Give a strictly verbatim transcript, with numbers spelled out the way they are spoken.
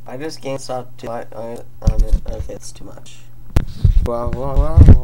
I just GameStop too much. Um, okay, it's too much. Wow, wow, wow.